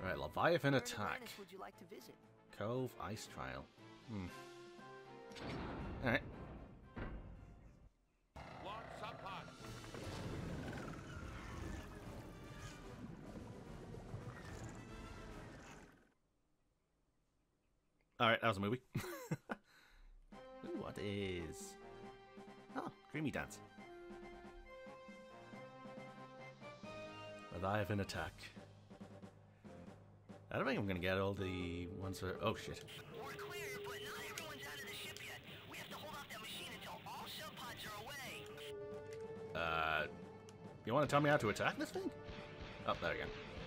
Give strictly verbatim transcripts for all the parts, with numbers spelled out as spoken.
Alright, Leviathan Where in attack. Venice would you like to visit? Cove Ice Trial. Hmm. Alright. Alright, that was a movie. Ooh, what is... Oh, Dreamy Dance. Leviathan attack. I don't think I'm gonna get all the ones that... Oh, shit. We're clear, but not everyone's out of the ship yet. We have to hold off that machine until all subpods are away. Uh... You wanna tell me how to attack this thing? Oh, there we go.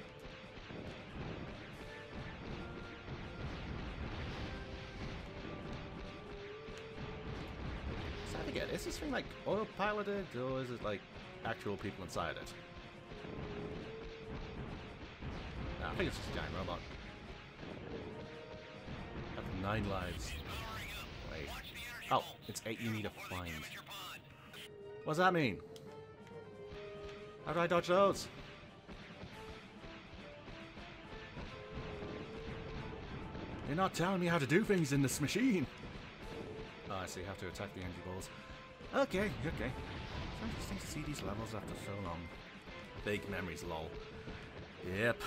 So I forget, is this thing like autopiloted, or is it like actual people inside it? No, I think it's just a giant robot. Have nine lives. Wait. Oh, it's eight you need to find. What does that mean? How do I dodge those? You're not telling me how to do things in this machine. Oh, I see. You have to attack the energy balls. Okay, okay. It's interesting to see these levels after so long. Vague memories, lol. Yep.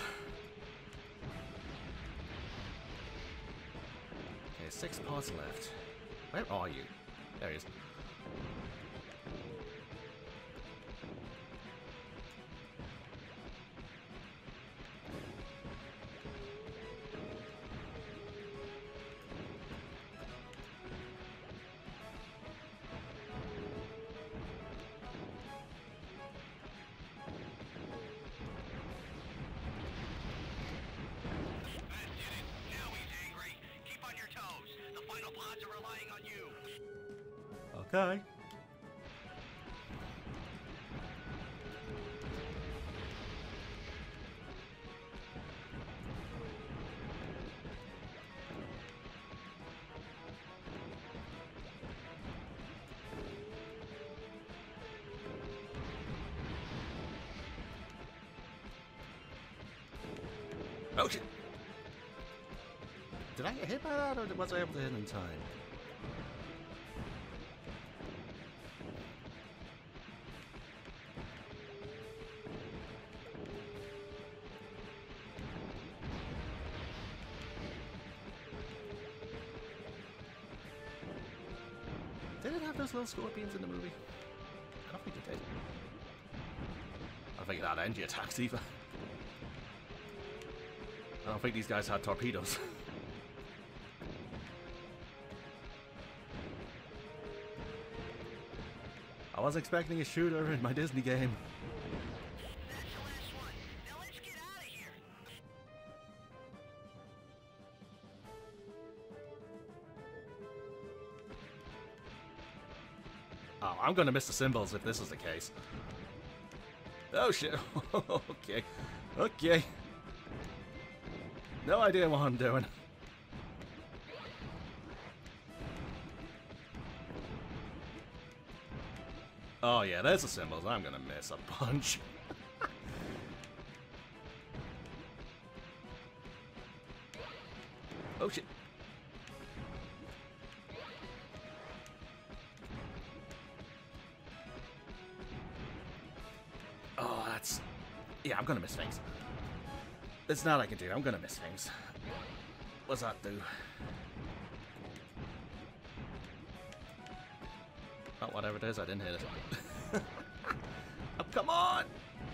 Okay, six pods left. Where are you? There he is. Okay. Oh shit! Did I get hit by that, or was I able to hit in time? Did it have those little scorpions in the movie? I don't think it did. I don't think it had energy attacks either. I don't think these guys had torpedoes. I was expecting a shooter in my Disney game. That's the last one. Now let's get out of here. Oh, I'm gonna miss the symbols if this is the case. Oh shit. Okay. Okay. No idea what I'm doing. Oh yeah, there's the symbols. I'm gonna miss a bunch. Oh shit. Oh, that's... Yeah, I'm gonna miss things. There's not I can do. I'm gonna miss things. What's that do? Oh, whatever it is, I didn't hit it. Oh, come on!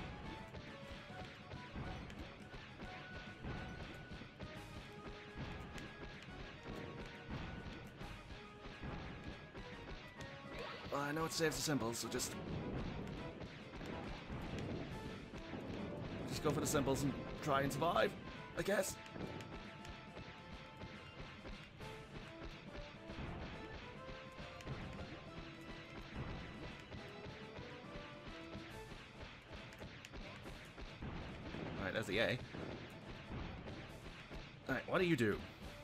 Well, I know it saves the symbols, so just... Just go for the symbols and try and survive, I guess. Alright, there's the A. Alright, what do you do?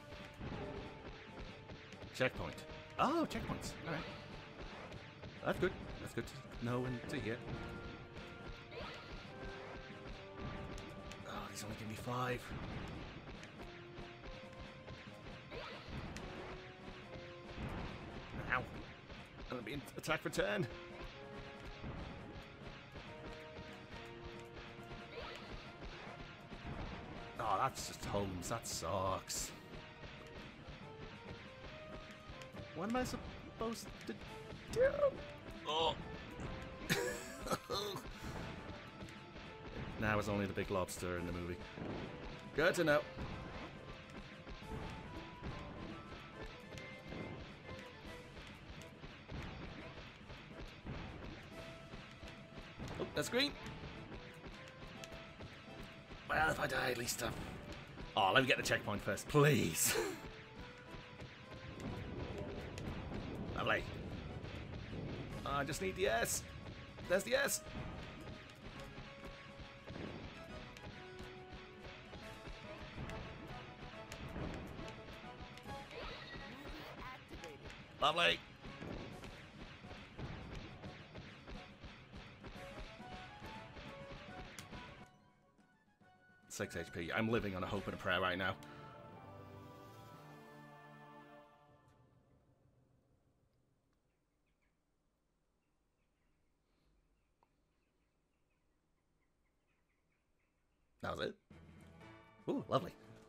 Checkpoint. Oh, checkpoints. Alright. That's good. That's good to know and to hear. Oh, he's only giving me five. Ow. I'm being attacked for ten. Oh, that's just Holmes. That sucks. What am I supposed to do? Oh. Now it's only the big lobster in the movie. Good to know. Oh, that's green. Well, if I die, at least I've... Oh, let me get the checkpoint first, please. Lovely. Oh, I just need the S. There's the S. Lovely. Six H P. I'm living on a hope and a prayer right now. That was it. Ooh, lovely.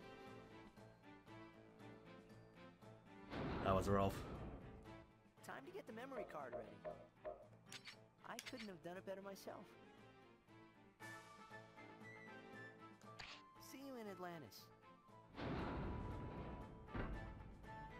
That was Rolf. Time to get the memory card ready. I couldn't have done it better myself. See you in Atlantis.